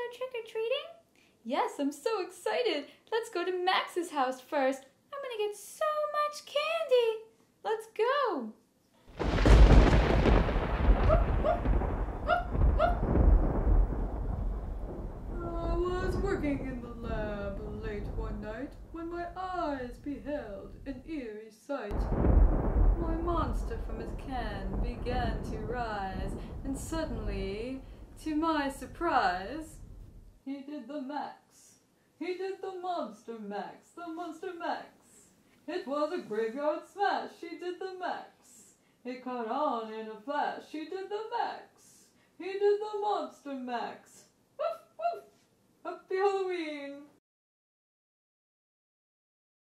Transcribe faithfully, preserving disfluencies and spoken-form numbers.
go trick-or-treating? Yes, I'm so excited. Let's go to Max's house first. I'm gonna get so much candy. Let's go. I was working in the lab late one night when my eyes beheld an eerie sight. My monster from his can began to rise, and suddenly, to my surprise, he did the max. He did the monster max, the monster max. It was a graveyard smash, he did the max. It caught on in a flash, he did the max. He did the monster max. Woof, woof. Happy Halloween!